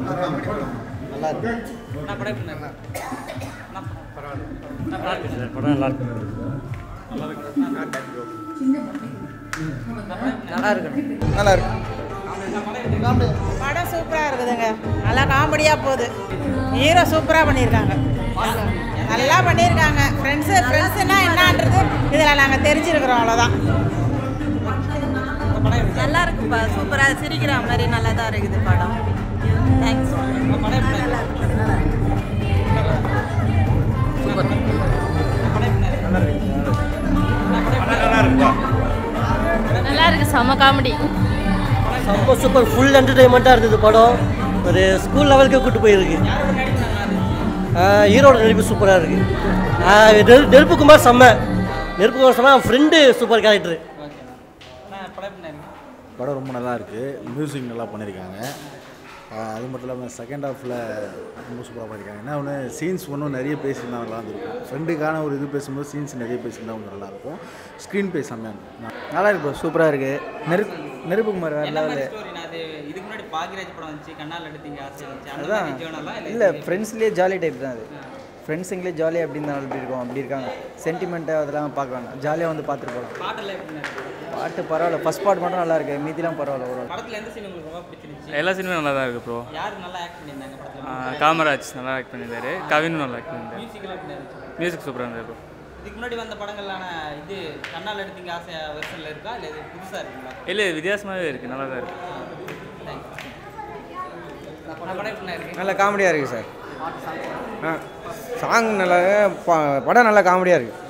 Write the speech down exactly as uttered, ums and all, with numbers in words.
நல்லா இருக்கு. நான் படம் எப்படி நல்லா பரவாயில்ல படம் நல்லா இருக்கு. நல்லா இருக்கு. நல்லா இருக்கு. படம் சூப்பராக இருக்குதுங்க. நல்லா காமெடியாக போகுது. ஹீரோ சூப்பராக பண்ணியிருக்காங்க. நல்லா பண்ணியிருக்காங்க. ஃப்ரெண்ட்ஸு ஃப்ரெண்ட்ஸுன்னா என்னன்றது இதில் நாங்கள் தெரிஞ்சிருக்கிறோம். அவ்வளோதான். நல்லா இருக்குப்பா. சூப்பராக சிரிக்கிற மாதிரி நல்லா தான் இருக்குது படம். தேங்க்ஸ். நல்லா இருக்கு. செம காமெடி. ரொம்ப சூப்பர். ஃபுல் என்டர்டைன்மெண்ட்டாக இருந்தது படம். ஒரு ஸ்கூல் லெவலுக்கு கூப்பிட்டு போயிருக்கு. ஹீரோட நடிப்பு சூப்பராக இருக்குது. நெருப்புக்குமார் செம்ம. நெருப்புக்குமார் செம்ம. Friend super character. படம் ரொம்ப நல்லா இருக்குது. மியூசிக் நல்லா பண்ணியிருக்காங்க. அது மட்டும் இல்லாமல் செகண்ட் ஹாஃபில் ரொம்ப சூப்பராக பண்ணியிருக்காங்க. என்ன ஒன்று சீன்ஸ் ஒன்றும் நிறைய பேசியிருந்தா நல்லா இருந்திருக்கும். ஃப்ரெண்டுக்கான ஒரு இது பேசும்போது சீன்ஸ் நிறைய பேசியிருந்தா கொஞ்சம் நல்லாயிருக்கும். ஸ்க்ரீன் ப்ளே செம்மையாக நல்லா இருக்கு. சூப்பராக இருக்குது. நெருப்பு நெருப்புக்குமார் வேறு லெவலு. இதுக்கு முன்னாடி பாக்யராஜ் படம் வந்துச்சு, கண்ணால் எடுத்தீங்க ஆசை வந்துச்சு. அதுதான் இல்லை, ஃப்ரெண்ட்ஸ்லேயே ஜாலி டைப் தான் அது. ஃப்ரெண்ட்ஸுங்களே ஜாலியாக அப்படின்னு தான் எப்படி இருக்கும் அப்படி இருக்காங்க. சென்டிமெண்ட்டாக அதெல்லாம் பார்க்க வேண்டாம். ஜாலியாக வந்து பார்த்துட்டு போகலாம். பாட்டெல்லாம் எப்படி பாட்டு பரவாயில்ல. ஃபஸ்ட் பாட்டு மட்டும் நல்லா இருக்குது. மீதிலாம் பரவாயில்ல. ஒரு படத்தில் எந்த சீன் உங்களுக்கு ரொம்ப பிடிச்சிருந்துச்சு? எல்லா சீனுமே நல்லா தான் இருக்குது ப்ரோ. யார் நல்லா ஆக்ட் பண்ணியிருந்தாங்க படத்தில்? காமராஜ் நல்லா ஆக்ட் பண்ணியிருந்தாரு. கவினும் நல்லா ஆக்ட் பண்ணியிருந்தாரு. மியூசிக்கெல்லாம் எப்படி இருந்துச்சு? மியூசிக் சூப்பராக இருந்தது ப்ரோ. இதுக்கு முன்னாடி வந்த படங்களான இது கண்ணால் எடுத்தீங்க ஆசை வெர்ஷனில் இருக்கா இல்லை இது புதுசாக இருக்குங்களா? இல்லை வித்தியாசமாகவே இருக்குது. நல்லா தான் இருக்குது. படம் எப்படி இருக்கு? நல்லா காமெடியாக இருக்குது சார். ஆ சாங் நல்லா, படம் நல்லா காமெடியாக இருக்குது.